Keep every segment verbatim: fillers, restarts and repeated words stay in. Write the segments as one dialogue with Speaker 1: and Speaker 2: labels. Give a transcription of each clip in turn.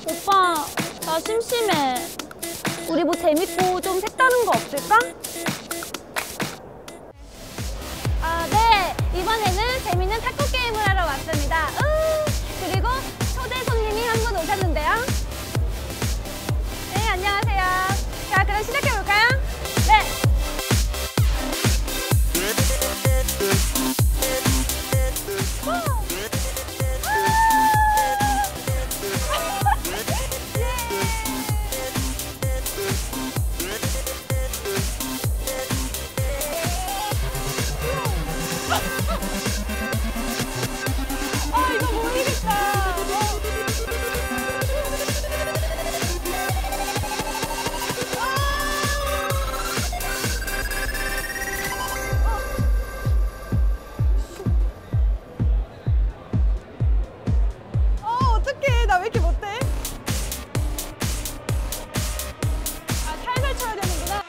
Speaker 1: 오빠, 나 심심해. 우리 뭐 재밌고 좀 색다른 거 없을까? 아, 네. 이번에는 재밌는 탁구 게임을 하러 왔습니다. 으, 그리고 초대 손님이 한 분 오셨는데요. 네, 안녕하세요. 자, 그럼 시작해볼까요? 네. 아, 이거 모르겠다. 어, 어떡해. 나 왜 이렇게 못해? 아, 살살 쳐야 되는구나.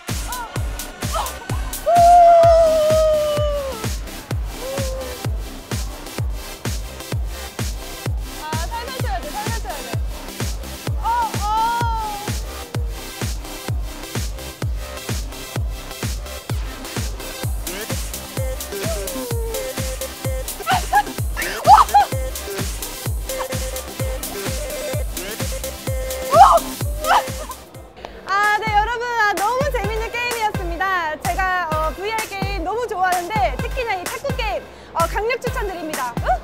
Speaker 1: 아, 네, 여러분. 아, 너무 재밌는 게임이었습니다. 제가 어, 브이알 게임 너무 좋아하는데 특히나 이 탁구 게임 어, 강력 추천드립니다. 어?